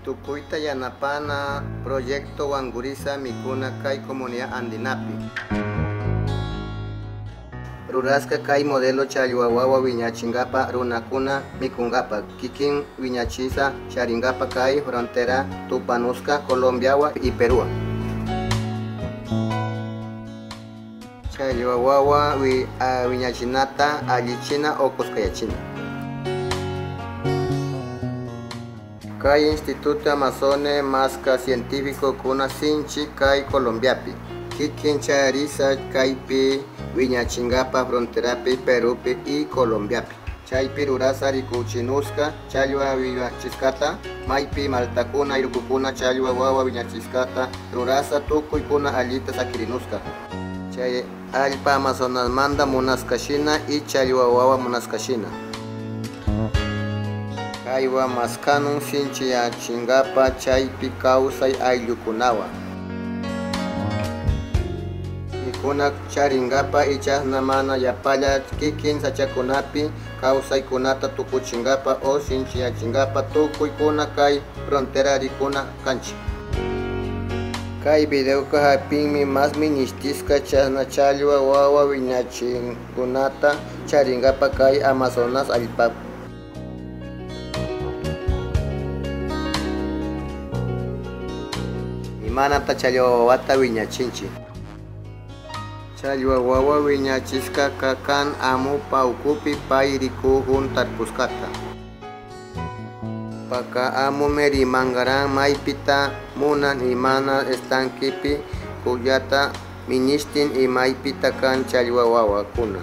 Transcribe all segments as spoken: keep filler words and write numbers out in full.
Tukuyta yanapana proyecto Wangurisa mikuna kay comunidad andinapi. Rurasca kay modelo challwawawa wiñachingapa runakuna mikungapa kikin wiñachisa charingapa kay frontera Tupanusca Colombiawa y Perú. Challwawawa wi uh, wiñachinata allichina o kuskayachina. Kay Instituto Amazone Masca Científico kuna sinchi kay Colombiapi. Kikin charisa kaypi wiñachingapa fronterapi Perupi y Colombiapi. Chaypi rurasa rikuchinuska challwa wiñachiskata maypi maltakuna irukukuna challwa wawa wiñachiskata rurasa tukuykuna allita sakirinuska. Chay allpa Amazonas manda munaskashina y challwa wawa munaskashina. Kaywa maskanun sinchi yachingapa chaypi kawsay ayllukunawa. Kuna charingapa y chasna mana yapalla kikin sachakunapi kawsay kunata tukuchingapa o sinchi yachingapa tukuy kuna kay frontera rikuna kanchi. Kay video kahapinmi mas ministiska chasna challwa wawa wiñachinkunata charingapa kay Amazonas allpapi. Imanata challwa wawata wiñachinchi. Challwa wawa wiñachiska kakan amu paukupi pay rikuhun tarpuskata. Paka amu merimangaran maypita munan imana estankipi kuyata ministin y maypita kan challwa wawa kuna.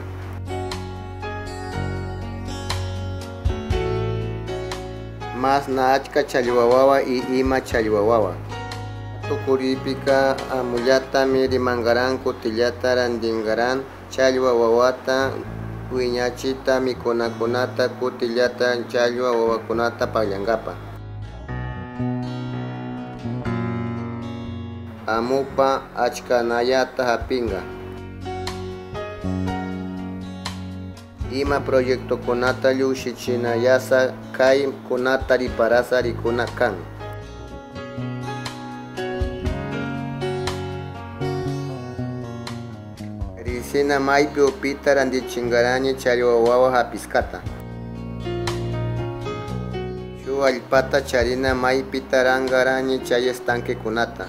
Mas naachka challwa wawa y ima challwa wawa. Tukuripika amuyata mirimangaran kutillata randingaran challwa wawata wiñachita mikunakunata kutillata challwa wawakunata paglangapa. Amupa achkanayata hapinga. Ima proyecto kunata llushichinayasa kay kunata riparasa rikuna kan. Sina maypi upita randichingarani challwa wawa hapiskata. Shu allpata charina maypita rangarani chay estanque kunata.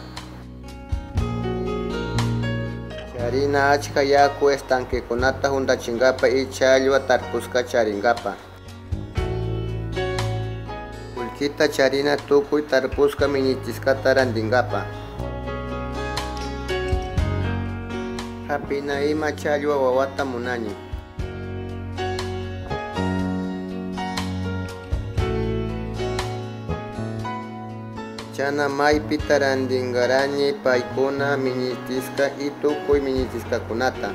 Charina achka yaku estanque kunata hundachingapa y challwa tarpuska charingapa. Kulkita charina tukuy tarpuska miñitiskata randingapa. Hapina ima challwa wawata munani. Chana maypita randingarani paykuna miñitiska y tukuy miñitiska kunata.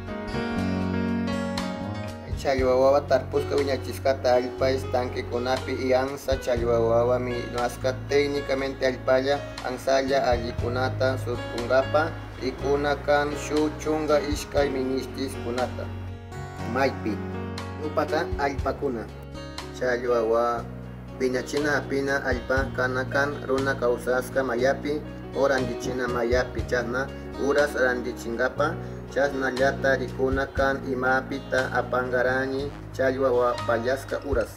Challwa wawa tarpuska wiñachiskata allpa estanque kunapi y ansa challwa wawa minasca técnicamente allpalla ansalla allikunata surkungapa rikuna kan shu chunga ishkay ministis kunata. Maypi upata allpakuna challwa wawa wiñachina hapina allpa kanakan runa kawsaska mayapi o randichina mayapi chasna uras randichingapa chasna llata rikuna kan imapita apangarani challwa wapallaska uras.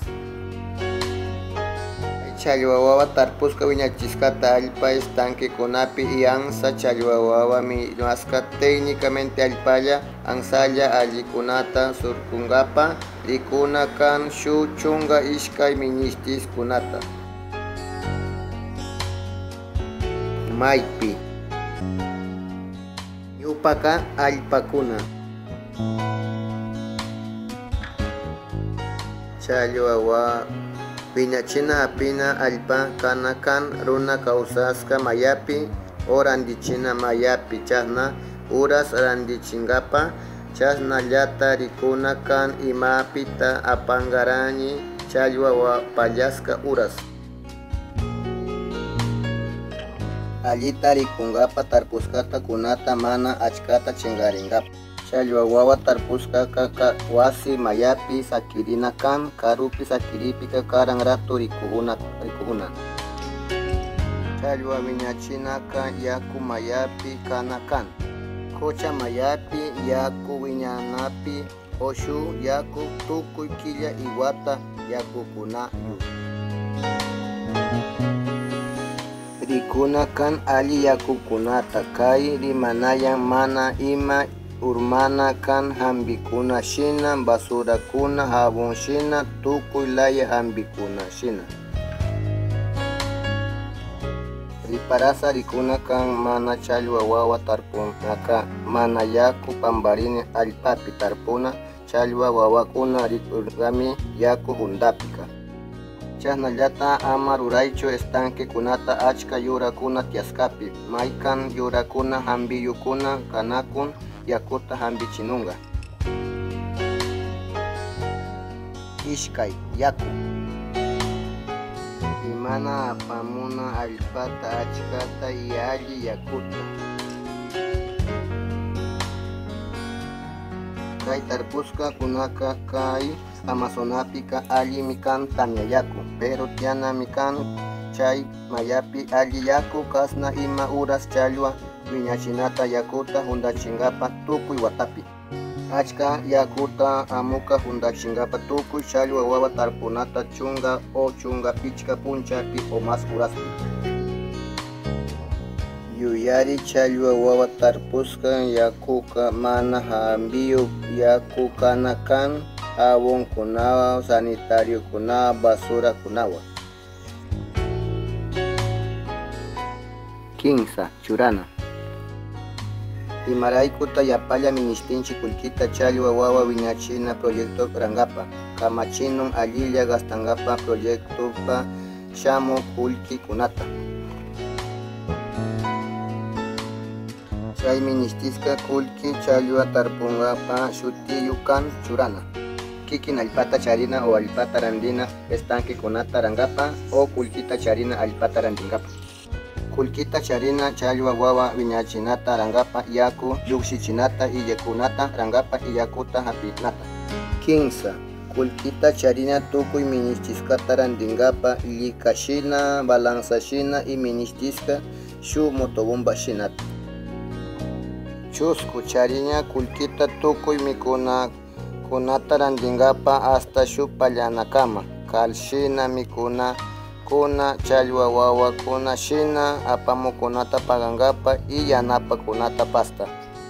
Challwa wawa tarpuska wiñachiskata allpa estanque kunapi y ansa challwa wawa minasca técnicamente allpalla ansalla allikunata surkungapa rikuna kan shu chunga ishkay ministis kunata. Maypi yupaka allpakuna challwa wawa wiñachina hapina allpa kanakan runa kawsaska mayapi o randichina mayapi chasna uras randichingapa chasna llata rikuna kan imapita apangarani challwa wapallaska uras. Allita rikungapa tarpuskata kunata mana achkata chingaringapa. Challwa wawa tarpuska kaka wasi mayapi sakirina kan karupi sakiripi kakarang ratu rikuhuna rikuhuna. challwa wiñachinaka yaku mayapi kanakan. Kocha mayapi yaku wiñanapi oshu yaku tukuy killa iwata yakukunayu. Rikuna kan ali yakukunata kay rimanayan mana ima urmana kan hambikuna shina basurakuna jabon shina tukuy laya hambikuna shina. Riparasa rikuna kan mana challwa wawa tarpunaka mana yaku pambarini allpapi tarpuna challwa wawakuna rikurgami yaku hundapika. Chasnallata ama ruraychu estanque kunata achka yurakuna tiaskapi maykan yurakuna hambiyukuna kanakun yakuta hambichinunga. Ishkay yaku imana apamuna allpata achkata y alli yakuta. Kay tarpuska kunaka kay Amazonapika alli mikan tamya yaku, pero tiana mikan chay mayapi alli yaku kasna ima uras challwa wiñachinata yakuta hundachingapa tukuy watapi. Achka yakuta amuka hundachingapa tukuy challwa wawa tarpunata chunga o chunga pichka punchapi o mas uraspi. Yuyari challwa wawa tarpuska yakuka mana hambiyu yaku kanakan jabon kunawa, sanitario kunawa, basura kunawa. Kinsa churana imaraykuta yapalla ministinchi kullkita challwa wawa wiñachina proyecto rangapa kamachinun allilla gastangapa proyectopa shamu kullki kunata. Chay ministiska kullki challwa tarpungapa shutiyu kan churana. Kikin allpata charina o allpata randina estanque kunata rangapa o kullkita charina allpata randingapa. Kullkita charina challwa wawa wiñachinata rangapa yaku llukshichinata y yakunata rangapa y yakuta hapinata. Kinsa kullkita charina tukuy ministiskata randingapa likashina balanzashina y ministiska shu motobomba shinata. Chusku charina kullkita tukuy mikuna kunata randingapa hasta shu pallanakama kalshina mikuna kuna challwa wawa kuna shina apamukunata pagangapa y yanapa kunata pasta.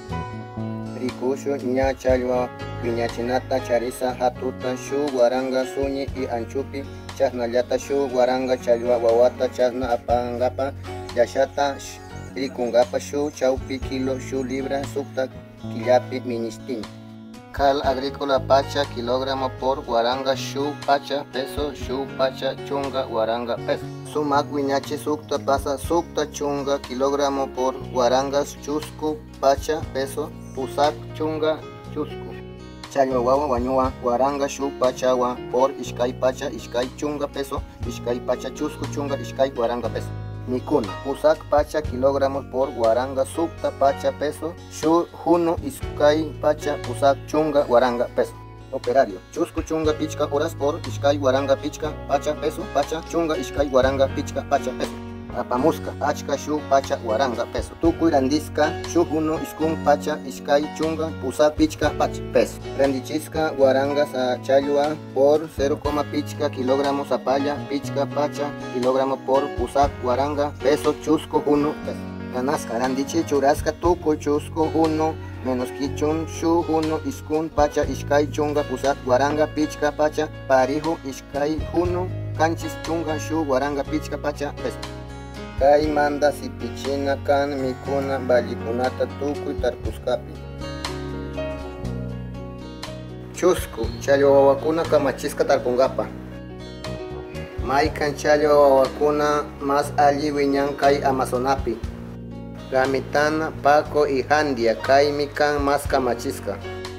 Rikushu ña challwa wiñachinata charisa hatuta shu guaranga suñi y anchupi chasnallata shu guaranga challwa wawata chasna apagangapa yashata rikungapa shu chaupi kilo shu libra sukta killapi ministin. Cal agrícola pacha kilogramo por guaranga shu pacha peso shu pacha chunga guaranga peso. Sumak wiñachi sukta pasa sukta chunga kilogramo por guaranga chusku pacha peso pusak chunga chusku. Challwa wawa wañuwa guaranga shu pachawa por ishkay pacha ishkay chunga peso ishkay pacha chusku chunga ishkay guaranga peso. Mikuna pusak pacha kilogramos por guaranga sukta pacha peso shu huno iskay pacha pusak chunga guaranga peso. Operario chusku chunga pichka horas por iskay guaranga pichka pacha peso pacha chunga iskay guaranga pichka pacha peso. Apamuska achka shu pacha guaranga peso. Tukuy randiska shu huno iskun pacha iskay chunga pusak pichka pacha peso. Randichiska guaranga sa challwa por cero coma pichka kilogramos apaya pichka pacha kilogramo por pusak guaranga peso chusco huno peso. Ganaska randichi churaska tukuy chusco huno menos kichun shu huno iskun pacha iskay chunga pusak guaranga pichka pacha parijo iskay huno kanchis chunga shu guaranga pichka pacha peso. Kay manda sipichina kan mikuna ballikunata tukuy tarpuskapi. Chusku challwa wawakuna kamachiska tarpungapa. Maykan challwa wawakuna mas alli wiñan kay Amazonapi. Gamitana, Paco y Handia kay mikan mas kamachiska.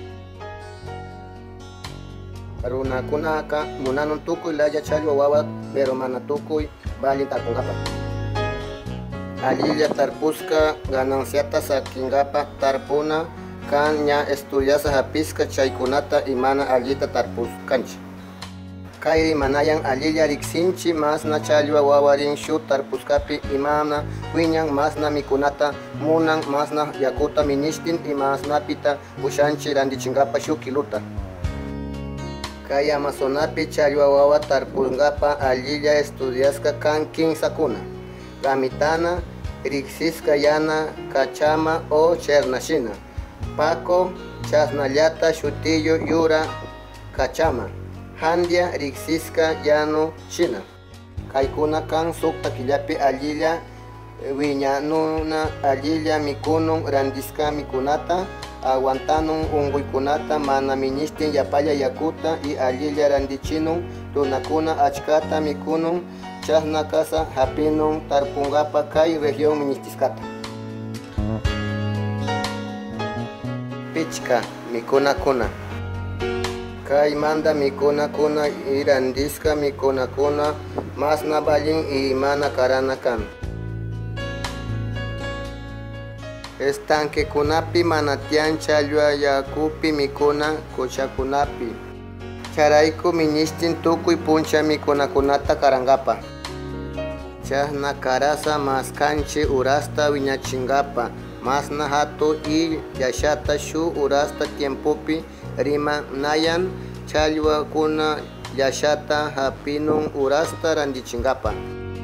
Runakunaka munanon tukuy laya challwa wawa pero mana tukuy balli tarpungapa. Alilla tarpuska gananciata sakingapa tarpuna kan ña estudiasa hapiska chaykunata imana allita tarpuskancha. Kay manayan alilla riksinchi masna challwa wawarin shuk tarpuskapi imana wiñan masna mikunata munan masna yakuta ministin y masnapita ushanchi randichinkapa shuk kiluta. Kay Amazonapi challwa wawa tarpunkapa alilla estudiaska kan kinsakuna gamitana riksiska yana kachama o chernashina pako chasnallata shutillo yura kachama handia riksiska yano shina kaykuna kan sukta killapi alilla wiñanuna alilla mikunun randiska mikunata aguantanun unkuykunata mana ministin yapalla yakuta y alilla randichinun runakuna achkata mikunun chasna casa hapinun tarpunkapa kay región ministiskata. Pichka mikunakuna kay manda mikunakuna y randiska mikunakuna masna ballin y mana karana kan. Estanquekunapi manatian challwa yakupi mikuna kuchakunapi charayku ministin tukuy puncha mikunakunata karangapa chasna karasa maskanchi urasta wiñachinkapa masna hatu y yashata shu urasta tiempopi rima nayan challwakuna yashata hapinun urasta randichinkapa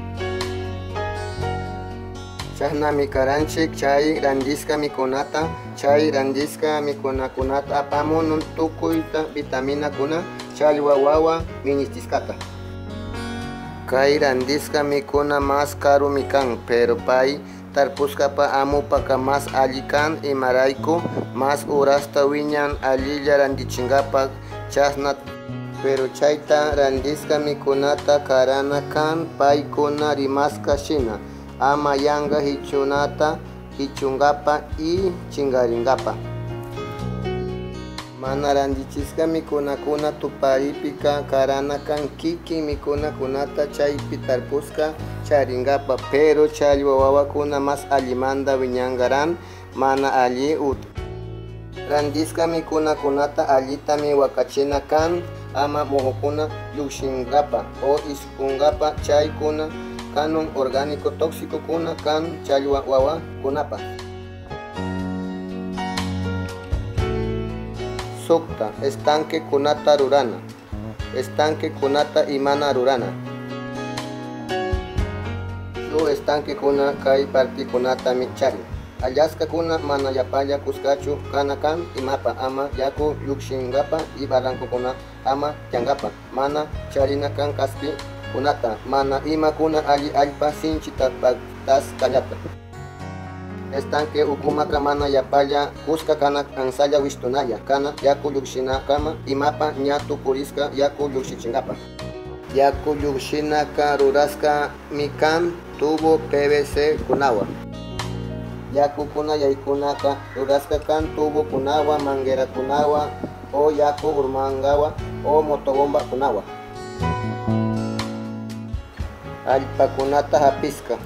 chasna mikaranchik chay randiska mikunata chay randiska mikunakunata apamunun tukuyta vitamina kuna challwa wawa ministiskata. Kay randiska mikuna mas karu mikan pero pay tarpuskapa amupaka mas allikan imarayku mas urasta wiñan alilla randichinkapa chasna pero chayta randiska mikunata karana kan paykuna rimaska shina ama yanga hichunata hichungapa y chingarinkapa mana randichiska mikunakuna tuparipika karana kan kiki mikunakunata chaypi tarpuska charinkapa pero challwa wawakuna mas allimanta wiñangaran mana alli ut randiska mikunakunata allitami wakachina kan ama muhukuna llukshinkapa o iskunkapa chaykuna kanun orgánico tóxico kuna kan challwa wawa kunapa. Sukta estanque kunata rurana estanque kunata imana rurana su estanque kuna kay parti kunata michari allaska kuna mana yapalla kuskachu kana kan imapa ama yaku llukshinkapa y barranco kuna ama tiankapa mana charina kan kaspi kunata mana ima kuna alli allpa sinchi tas kallata estanque ukumaka mana yapalla kuska kana ansalla wistunaya kana yaku llukshinakama imapa ñatu puriska yaku llukshichinkapa yaku llukshinaka ruraska mikan tubo P V C kunawa yaku kuna yaykunaka ruraska kan tubo kunawa manguera kunawa o yaku urmangawa o motobomba kunawa allpakunata hapiska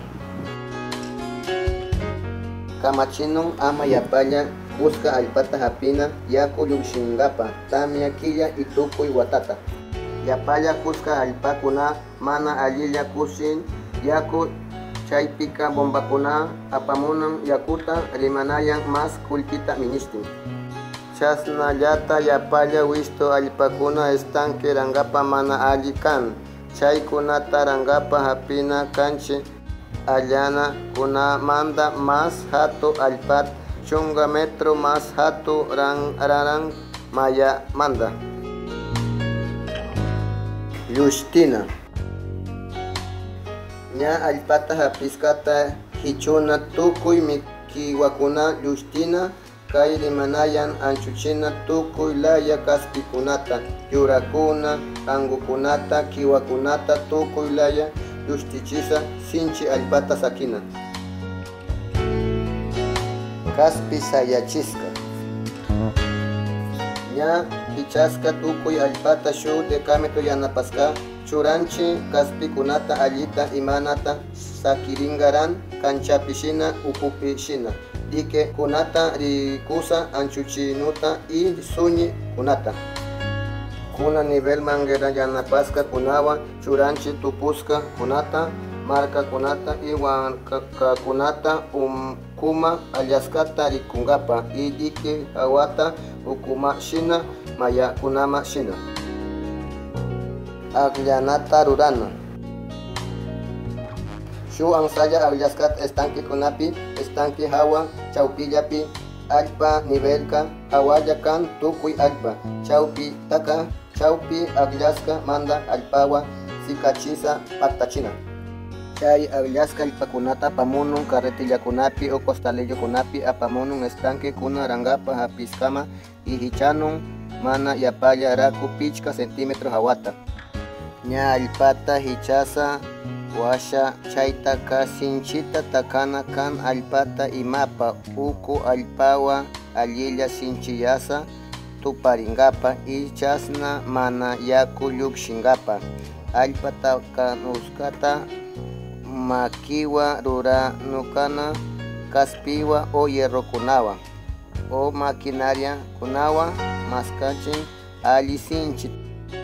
kamachinun ama yapalla kuska allpata hapina yaku llukshinkapa tamia killa y tukuy watata yapalla kuska allpakuna mana allilla kushin yaku chaypika bombakuna apamunan yakuta rimanayan mas kullkita ministin chasnallata yapalla wisto allpakuna estanque rankapa mana alli kan chaykunata rankapa hapina kanchi allana kuna manda mas hatu allpat chunga metro mas hatu ran raran maya manda llushtina ña allpata hapiskata hichuna tukuy mikiwakuna llushtina kay rimanayan anchuchina tukuy laya kaspikunata yurakuna angukunata kiwakunata tukuy laya llushtichisa sinchi allpata sakina kaspi sayachiska ña hichaska tukuy allpata shuk decámetro yanapaska churanchi kaspikunata allita imanata sakiringaran kanchapi shina ukupi shina dike kunata rikusa anchuchinuta y suñi kunata kuna nivel manguera yanapasca kunawan churanchi tupuska kunata marca kunata y huanca kunata um kuma aliaskata rikungapa y dike awata ukuma shina maya kunama shina agllanata rurana shu ansaya agliaskat estanque kunapi estanque hawa chaupillapi alpa nivelka awayakan tukuy alpa chaupi taka chaupi agliaska manda alpawa sikachisa paktachina chay agliaska alpakunata apamunun carretillakunapi o costalillokunapi apamunun estanque kuna rangapa hapiskama y hichanun mana yapalla raku pichka centímetros hawata ña alpata hichasa washa chaytaka sinchita takana kan alpata imapa uku alpawa allilla sinchiyasa tuparingapa y chasna mana yaku llukshinkapa alpata kanuskata makiwa ruranukana kaspiwa o hierro kunawa o maquinaria kunawa maskachin ali sinchit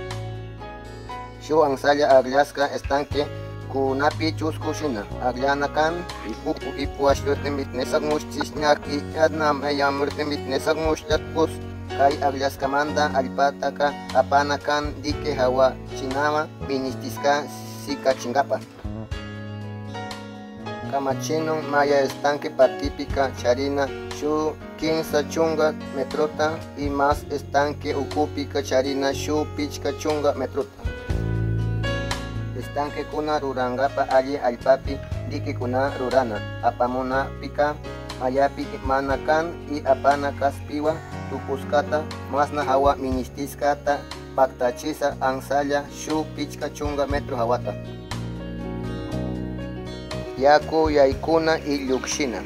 shu ansaya agliaska estanque kunapi chuskushina aglana kan ipupu ipuashyote mitnesak mushchishñak y adnam eyamurte mitnesak mushtapus kay agliaskamanta alpataka apana kan dike hawa chinama ministiska sikachinkapa kamachino maya estanque partípica charina shu quince chunga metrota y más estanque ukupika charina shu pichka chunga metrota estanque kuna rurangapa alli alpapi dike kuna rurana apamuna pika mayapi manakan y apana kaspiwa tupuskata masna hawa ministiskata paktachisa ansaya shu pichka chunga metro hawata yaku yaykuna y llukshina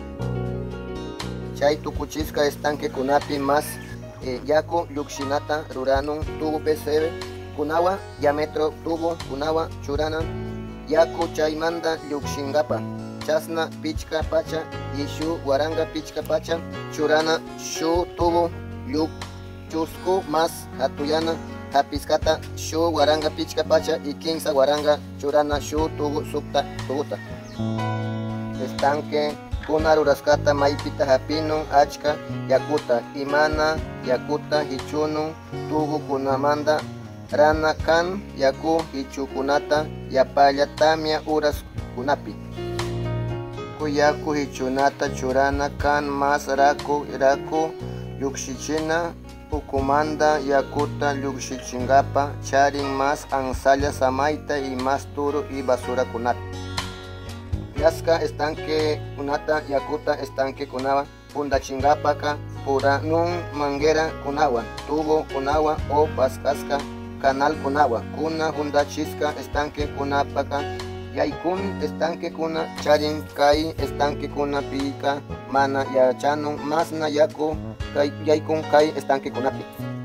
chay tukuchiska estanque kunapi mas eh, yaku llukshinata ruranun tubu pesebe kunawa diámetro tubo kunawa churana yaku chaymanda llukshinkapa chasna pichka pacha y shu waranga pichka pacha churana shu tubo lluk chusku mas hatuyana hapiskata shu waranga pichka pacha y quince waranga churana shu tubo sukta tubuta estanque kuna ruraskata maipita hapinun achka yakuta imana yakuta hichunu tubu kunamanda rana kan yaku hichukunata yapalla tamia uras kunapi kuyaku hichunata churana kan mas raku raku llukshichina ukumanda yakuta llukshichinkapa charin mas ansaya samaita y mas turu y basura kunata yaska estanque kunata yakuta estanque kunawa pundachinkapaka pura nun manguera kunawa tubo kunawa o paskaska canal kunawa kuna hundachisca estanque kunapaka yaykun estanque kuna charin kai estanque kuna pika mana yachanun masna yaku kai yaykun kai estanque kunapi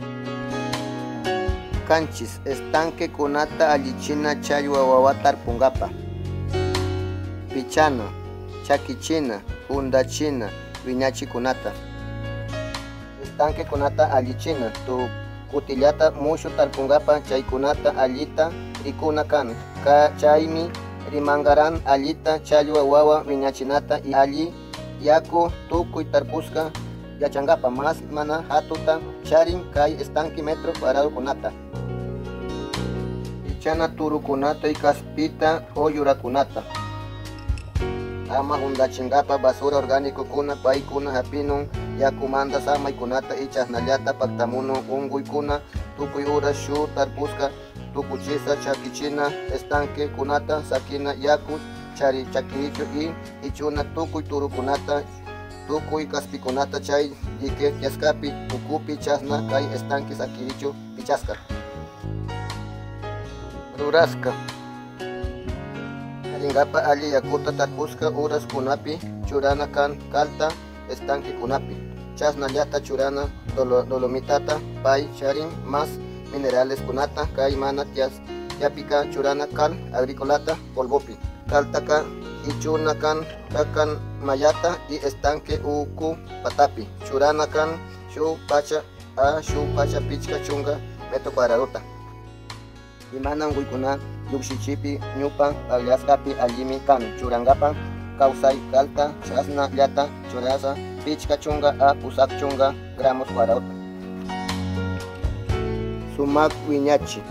kanchis estanque kunata allichina chaywa wawatar pungapa pichana chakichina hundachina viñachi kunata estanque kunata allichina tu utillata mushu tarpungapa chaykunata allita rikuna kan ka chaymi rimangaran allita challwa wawa viñachinata y alli yaku tukuy tarpuska yachankapa mas mana hatuta charin kay estanque metro cuadrado kunata ichana turukunata y kaspita o yurakunata ama hundachinkapa basura orgánico kuna paykuna hapinun yakumanda samaykunata y chasnallata paktamunun unguykuna tukuy ura shu tarpuska tukuchisa chakichina estanque kunata sakina yaku chari chakirichu y ichuna tukuy turukunata tukuy kaspikunata chay dike yaskapi ukupi chasna kay estanque sakirichu pichaska ruraska Ringapa alli yakuta tarpuska uras kunapi churana kan kalta estanque kunapi chasnallata churana dolo, dolomitata pay charin mas minerales kunata kay mana tias yapika churana kal agricolata polvopi kaltaka ichuna kan kakan mayata y estanque uku patapi churana kan shu pacha a shu pacha pichka chunga metro cuadrado. Imana unguykuna llukshichipi ñupa aliaskapi allimi kan churangapa kawsay kalta chasna llata churasa pichka chunga a pusak chunga gramos cuadrado. Sumak wiñachi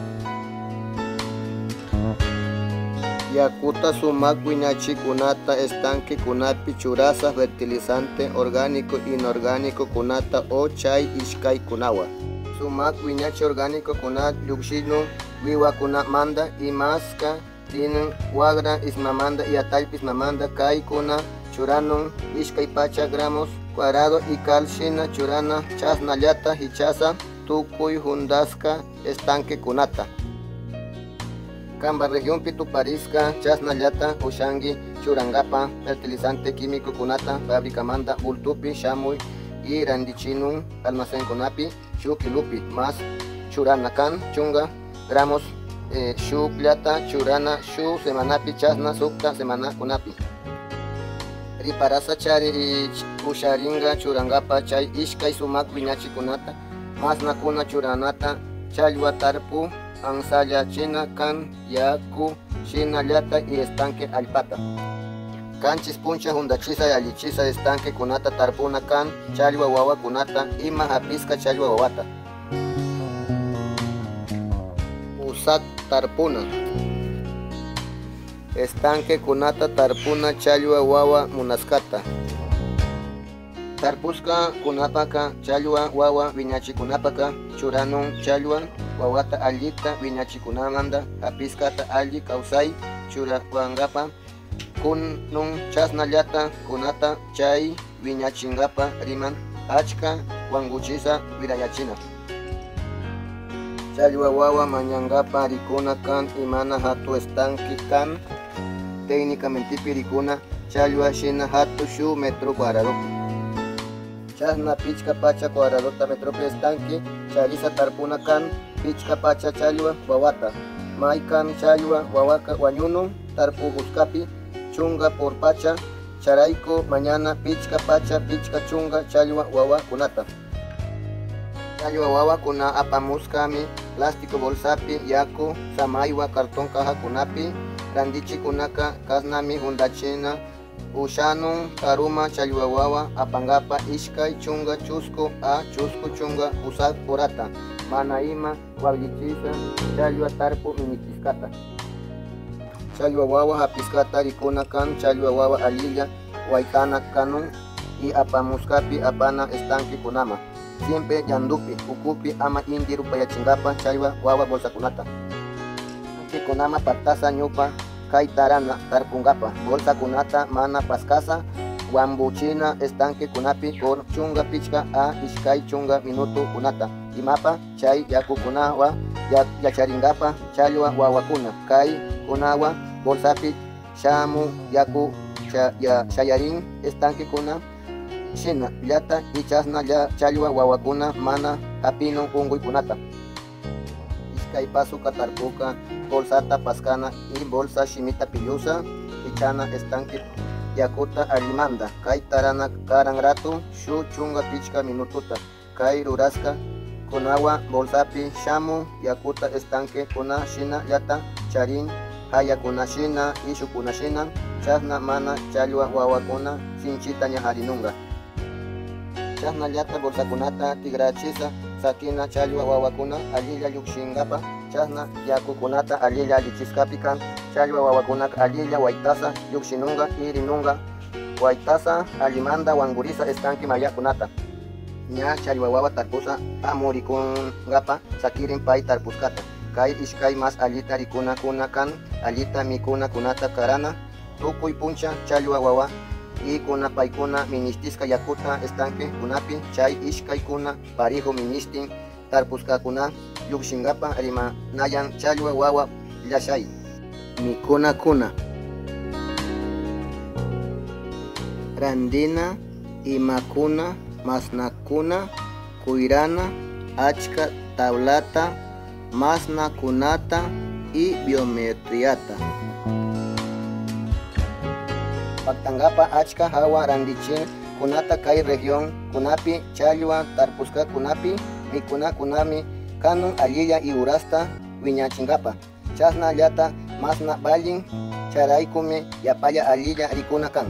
yakuta sumak wiñachi kunata estanque kunapi churasa fertilizante orgánico inorgánico kunata o chay ishkay kunawa. Sumak wiñachi orgánico kunat llukshino wiwa kuna manda y maska tienen wagra ismamanda y atalpis mamanda kai kuna churanon ishkay pacha gramos cuadrado y calcina churana chasna llata hichasa tukuy hundaska estanque kunata. Kamba región Pituparisca chasna llata ushangi churangapa fertilizante químico kunata fábrica manda ultupi shamuy y randichinun almacén kunapi shukilupi más churana kan chunga gramos eh, shuk llata churana shu semanapi chasna sukta semana kunapi. Riparasa chari y usharinga churangapa chay ishkay sumak wiñachi kunata más nakuna churanata challwa tarpu ansaya china kan yaku china llata y estanque alpata. Kanchis puncha hundachisa y alichisa estanque kunata tarpuna kan challwa wawa kunata ima hapisca challwa wawata. Usak tarpuna estanque kunata tarpuna challwa wawa munaskata. Tarpuska kunapaka challwa wawa viñachi kunapaka churanon challwa wawata allita viñachi kunamanda hapiskata alli kawsay churawangapa kunun chasna llata kunata chay viñachingapa riman achka wanguchisa virayachina. Challwa wawa mañangapa rikuna kan imana hatu estanque kan técnicamente pirikuna challwa shina hatu shu metro cuadrado. Chasna pichka pacha cuadrado metro estanque charisa tarpuna kan pichka pacha challwa wawata may kan challwa wawaka wañuno tarpu huskapi chunga por pacha charaiko mañana pichka pacha pichka chunga challwa wawa kunata. Challwa wawa kuna apamuskami plástico bolsapi yaku samaywa cartón caja kunapi randichi kunaka kasnami hundachina ushanun karuma challwa wawa apangapa ishkay chunga chusco a chusco chunga usak porata mana ima wablichisa challwa tarpu minikiskata. Challwa wawa hapiskata rikuna kan challwa wawa alilla waikana kanun y apamuskapi apana estanque kunama siempre yandupi ukupi ama indi rupayachingapa challwa wawa bolsa kunata. Estanque kunama patasa ñupa kay tarana tarpungapa bolsa kunata mana paskasa wambuchina estanque kunapi por chunga pichka a ishkay chunga minuto kunata imapa chay yaku kunawa yacharingapa challwa wawakuna kay kunawa bolsapi shamu yaku ya shayarin estanque kuna shina llata y chasna ya challwa wawakuna mana apino unguy kunata. Ishkay pasuka tarpuka bolsata paskana y bolsa shimita pillusa ichana estanque yakuta alimanda kay tarana karan rato shu chunga pichka minututa kay ruraska kunawa bolsapi shamu yakuta estanque kuna shina llata charin haya kuna shina ishu kuna shina chasna mana challwa wawakuna sinchita ñajarinunga. Chasna llata bolsa kunata tigrachisa sakina challwa wawakuna allilla llukshingapa chasna yaku kunata allilla allichiskapikan challwa wawakuna allilla waitasa llukshinunga irinunga waitasa alimanda wangurisa estanque mayakunata. Ña challwa wawa tarpusa amurikungapa sakirin pay tarpuskata kay ishkay mas allita rikuna kuna kan allita mikuna kunata karana tukuy puncha challwa wawa y kuna paykuna ministiska yakuta estanque kunapi chay ishkay kuna parijo ministin tarpuska kuna llukshingapa rima nayan challwa wawa llashay mikuna kuna randina imakuna masnakuna kuirana achka tablata masna kunata y biometriata. Paktangapa achka hawa randichin kunata kay región kunapi challwa tarpuska kunapi mikuna kunami kanun allilla y urasta wiñachingapa. Chasna llata masna ballin charaykumi yapalla allilla rikuna kan.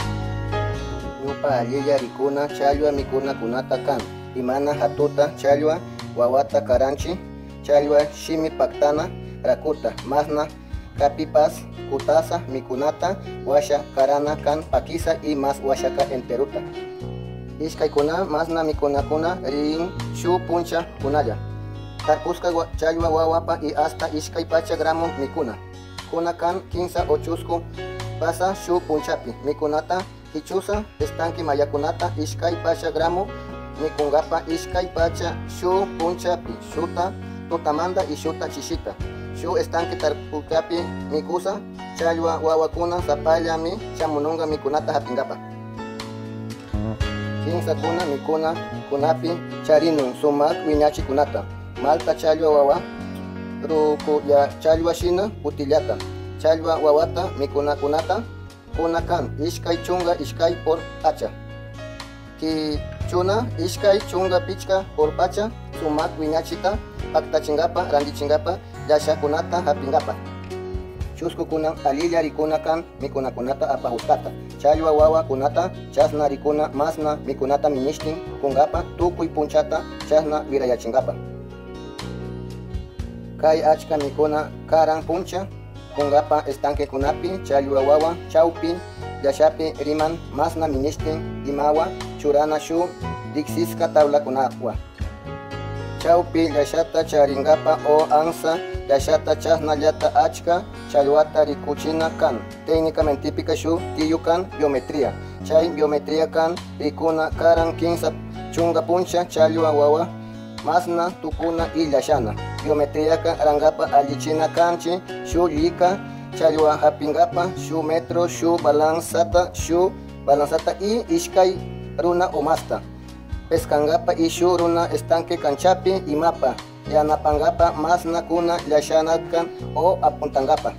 Ñupa allilla rikuna challwa mikuna kunata kan. Imana hatuta challwa wawata karanchi challwa shimi paktana rakuta masna kapipas kutasa mikunata washa karana kan pakisa y mas washaka enteruta. Ishkaykuna masna mikunakuna rin shu puncha kunalla. Tarpuska challwa wawapa y hasta ishkay pacha gramo mikuna. Kuna kan quince ochusku pasa shu punchapi. Mikunata hichusa estanki mayakunata ishkay pacha gramo mikungapa ishkay pacha shu punchapi. Shuta tutamanda y shuta chishita. Shu estanki tarpukapi mikusa challwa wawakuna sapalla mi chamununga mikunata hapingapa. quince kuna mikuna kunapi charinun sumak wiñachi kunata. Malta challwa wawa ruku ya challwa shina utillata. Challwa wawata mikuna kunata kuna kan ishkay chunga ishkay por pacha. Ki chuna ishkay chunga pichka por pacha sumak wiñachita paktachingapa randichingapa yasha kunata hapingapa. Chusku kuna alilla rikuna kan mikuna kunata apahuskata. Challwa wawa kunata chasna rikuna masna mikunata minishtin kungapa tukuy punchata chasna wirayachingapa. Kay achka mikuna karan puncha kungapa estanque kunapi challwa wawa chaupi yashapi riman masna minishtin imawa churana shu dixiska tabla kunakwa. Chaupi yashata charingapa o ansa yashata chasna llata achka challwata rikuchina kan. Técnicamente típica shu tiyu kan biometría. Chay biometría kan rikuna karan quince chunga puncha challwa wawa masna tukuna y yashana. Biometría kan rangapa allichina kanchi shu lika challwa hapingapa shu metro shu balanzata shu balanzata y ishkay runa o masta. Pescangapa y shu runa estanque kanchapi y mapa. Yanapangapa masna kuna yashanakan o apuntangapa.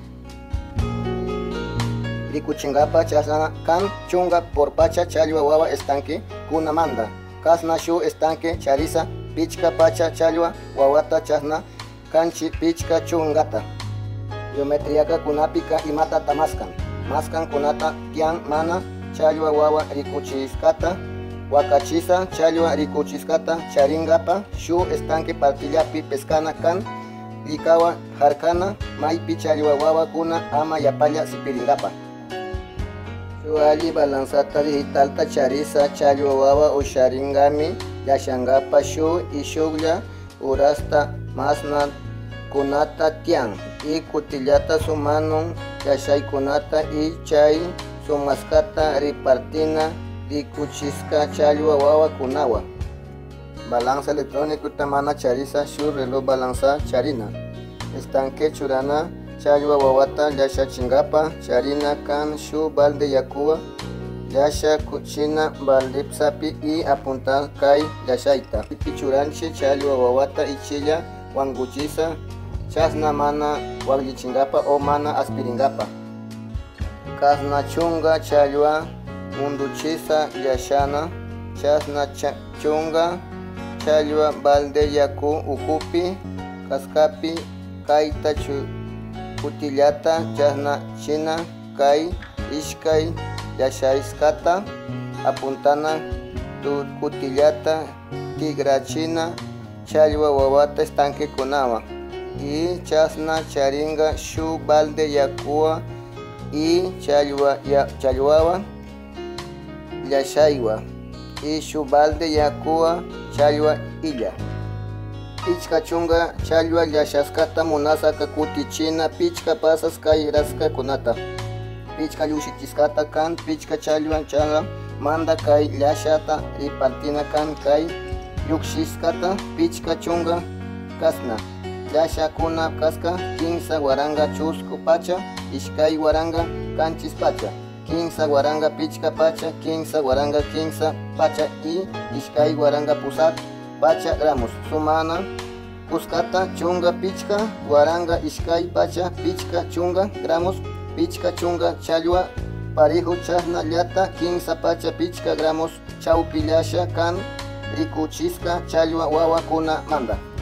Rikuchingapa chasana kan chunga por pacha challwa wawa estanque kuna manda. Kasna shu estanque charisa pichka pacha challwa wawata chasna kanchi pichka chungata. Geometriaka kunapika y mata tamaskan. Maskan kunata kian mana challwa wawa rikuchiskata. Wakachisa challwa rikuchiskata charingapa shu estanque partillapi pescana kan likawa harkana maipi challwa wawa kuna ama yapalla sipiringapa. Shu alli balanzata digitalta charisa challwa wawa usharingami yashangapa shu y shuglla urasta masna kunata tian y kutillata sumanun yashay kunata y chay sumaskata ripartina rikuchiska challwa wawa kunawa. Balanza electrónico tamana charisa shu reloj balanza charina. Estanque churana challwa wawata yasha chingapa charina kan shu balde yakuwa yasha kuchina balde psapi y apunta kai yashaita. Pichuranchi challwa wawata ichilla wanguchisa chasna mana waglichingapa o mana aspiringapa. Kasna chunga challwa munduchisa yashana chasna chunga challwa balde yaku ukupi kaskapi kaita kutillata chasna china kai ishkay yashaiskata apuntana tu kutillata tigrachina challwa wawata estanque kunawa y chasna charinga shu balde yakuwa y challwa ya challwawa yashaywa y shu balde yakuwa challwa illa. Pichka chunga challwa yashaskata munasaka kutichina pichka pasas kay raska kunata. Pichka yushichiskata kan pichka challwa chala manda kay yashata y partina kan kay yukshiskata pichka chunga kasna. Yasha kuna kaska quince waranga chusku pacha ishkay waranga kanchis pacha. quince waranga pichka pacha quince waranga quince pacha y ishkay waranga pusat pacha gramos. Sumana kuskata chunga pichka waranga ishkay pacha pichka chunga gramos pichka chunga challwa parihu chasna llata quince pacha pichka gramos chaupi yasha kan rikuchiska challwa wawa kuna manda.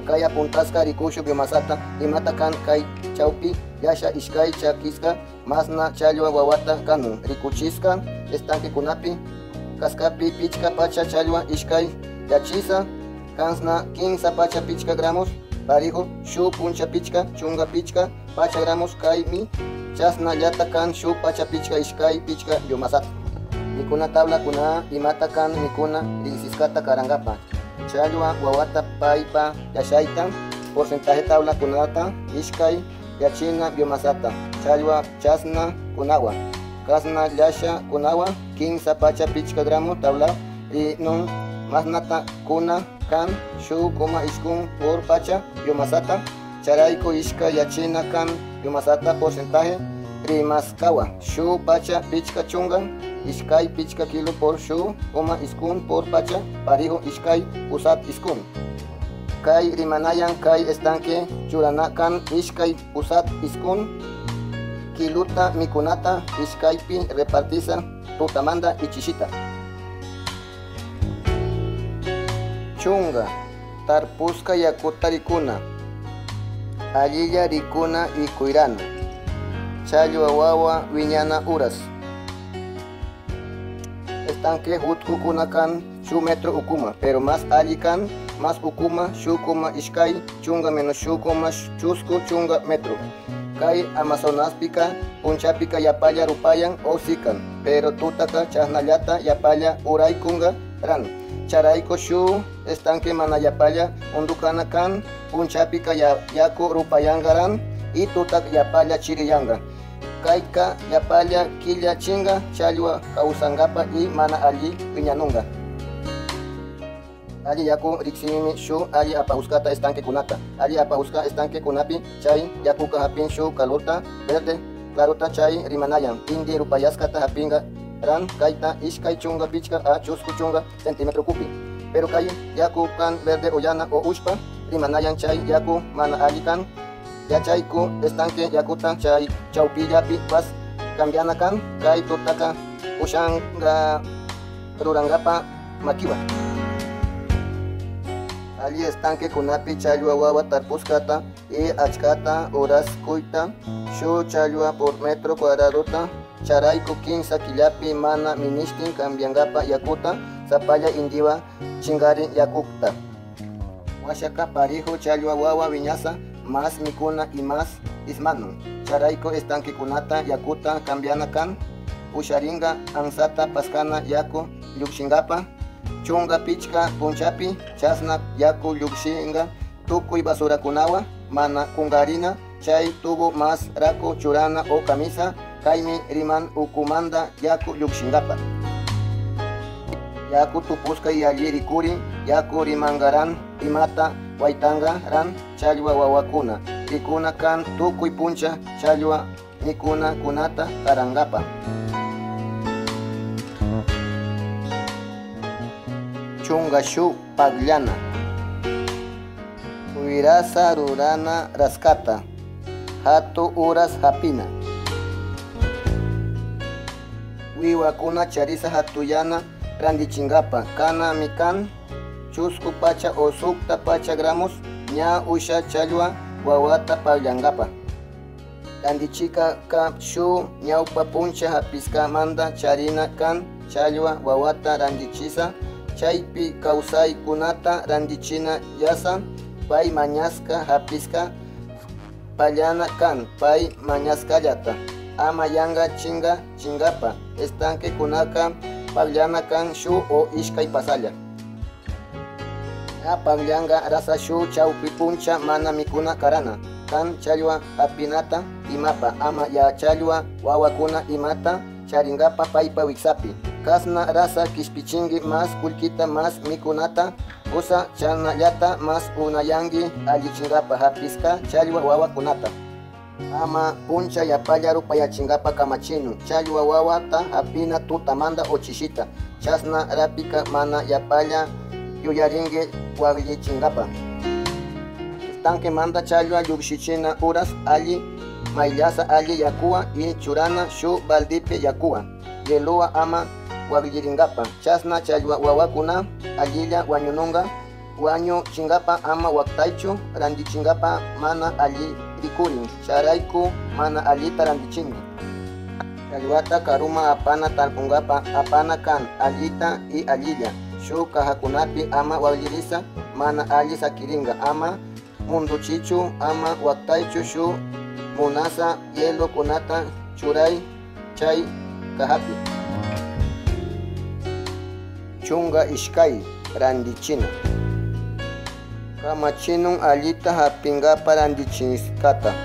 kay apuntasqa rikushu biomasata imata kan kay chawpi yasha ishkay chakiska masna challwa wawata kanun rikuchisqa estanquekunapi kaskapi pichka pacha challwa ishkay yachisa kansna quince pacha pichka gramos parijo shu puncha pichka chunga pichka pacha gramos kay mi chasna llata kan shu pacha pichka ishkay pichka biomasata mikuna tabla kuna imata kan mikuna risiskata karangapa challwa wawata paipa yashayta porcentaje tabla kunata ishkay yachina biomasata challwa chasna kunawa kasna lasha kunawa quince pacha pichka gramo tabla y non masnata kuna kan shu coma iskun por pacha biomasata charaiko ishka yachina kan biomasata porcentaje rimaskawa shu pacha pichka chunga ishkay pichka kilo por shu coma iskun por pacha parijo ishkay usat iskun kay rimanayan kay estanque churana kan ishkay usat iskun kiluta mikunata ishkaypi repartisa tutamanda ichishita chunga tarpuska yakuta rikuna alliya rikuna y kuirana challwa wawa wiñana uras estanque hutkukuna kan shu metro ukuma pero más alli kan más ukuma shu coma ishkay chunga menos shu coma chusku chunga metro kay amazonaspika punchapika yapalla rupayan o sikan pero tutaka chasnallata yapalla uraykunga ran charaiko shu estanque mana yapalla undukana kan punchapika ya, yaku rupayangaran y tutak yapalla chiriyanga kayka yapalla killa chinga challwa kausangapa y mana alli wiñanunga alli yaku riksimimi shu alli apauskata estanque kunata alli apauska estanque kunapi chay yakuka hapin shu kalota verde clarota chay rimanayan indi rupayaskata hapinga ran kayta ishkay chunga pichka a chusku chunga centímetro kupi pero kay yaku kan verde oyana o ushpa rimanayan chay yaku mana alli kan yachayku estanque yakuta chay chawpillapi pas cambiana kan kay tutaka ushanga rurangapa makiwa alli estanque kunapi challwa wawa tarpuskata y achkata horas kuita shu challwa por metro cuadradota charaiko quince killapi mana ministin cambiangapa yakuta sapalla indiwa chingari yakuta washaka parijo challwa wawa viñasa más mikuna y más ismanu charaiko estanque kunata yakuta cambiana kan usharinga ansata paskana yaku lluksingapa chunga pichka punchapi chasna yaku llukshinga tukuy basura kunawa mana kungarina chay tubo más rako churana o camisa kaymi riman ukumanda yaku lluksingapa yaku tupuska y alli rikuri yaku rimangaran imata waitanga ran challwa wawakuna rikuna kan tukuy puncha challwa mikuna kunata karangapa chunga shu pagllana wirasa rurana raskata hatu uras hapina wiwakuna charisa hatuyana randichingapa kana mikan chusku pacha o sukta pacha gramos ña usha challwa wawata pagllangapa randichika ka shu ñawpa puncha hapiska manda charina kan challwa wawata randichisa chaypi kawsay kunata randichina yasa pay mañaska hapiska pallana kan pay mañaskallata ama yanga chinga chingapa estanque kunaka pagllana kan shu o ishkay pasalla a pagllanga rasa shu chawpi puncha mana mikuna karana kan challwa apinata imapa ama ya challwa wawakuna imata charingapa paypa wiksapi kasna rasa kishpichingi más kulkita más mikunata usa chanallata más unayangi allichingapa hapiska challwa wawakunata ama puncha yapalla rupayachingapa kamachinu challwa wawata hapina tutamanda ochishita chasna rapika mana yapalla yuyaringe waglichingapa estanque manda challwa llukshichina uras alli maillasa alli yakuwa y churana shu baldipe yakuwa yeluwa ama wagliringapa chasna challwa wawakuna allilla wañununga wañu chingapa ama waktaychu, randichingapa mana alli rikurin, charayku mana allita randichinmi. Challwata karuma apana tarpungapa apana kan allita y allilla, shuk kajakunapi ama wallirisa mana alli sakiringa, ama munduchichu ama waktaychu shuk munasa hielo kunata churay chay kajapi. Chunga ishkay randichina. Kamachinun allita hapingapa randichiskata.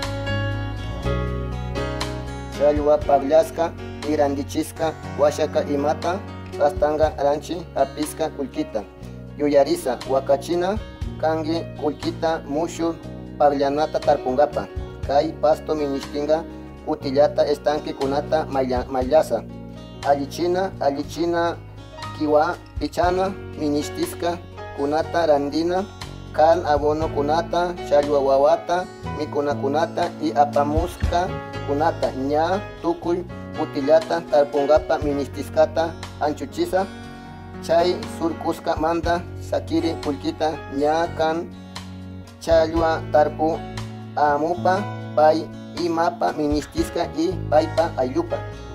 Challwa pagllaska y randichiska washaka imata kastanga ranchi hapiska kulkita. Yuyarisa wakachina kangi kulkita mushu pagllanata tarpungapa. Kay pasto minishtinga utillata estanque kunata mallasa. Allichina allichina kiwa pichana minishtiska kunata randina kan abono kunata challwa wawata mikuna kunata y apamuska kunata ña tukuy utillata tarpungapa minishtiskata anchuchisa chay surkuska manda sakiri kulkita ña kan challwa tarpu amupa pay imapa minishtiska y paypa ayupa.